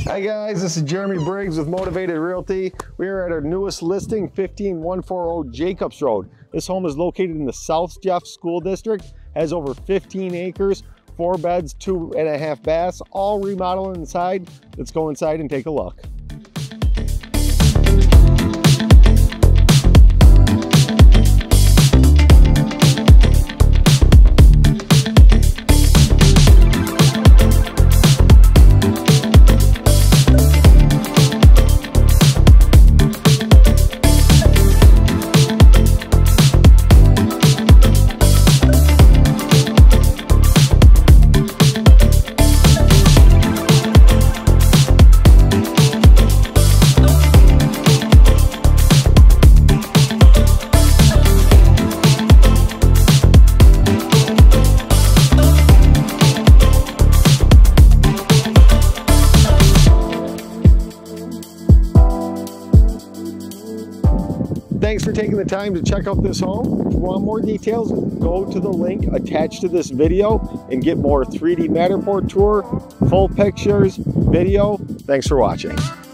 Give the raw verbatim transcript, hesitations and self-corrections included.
Hi guys, this is Jeremy Briggs with Motivated Realty. We are at our newest listing, fifteen one forty Jacobs Road. This home is located in the South Jefferson School District, has over fifteen acres, four beds, two and a half baths, all remodeled inside. Let's go inside and take a look. Thanks for taking the time to check out this home. If you want more details, go to the link attached to this video and get more three D Matterport tour, full pictures, video. Thanks for watching.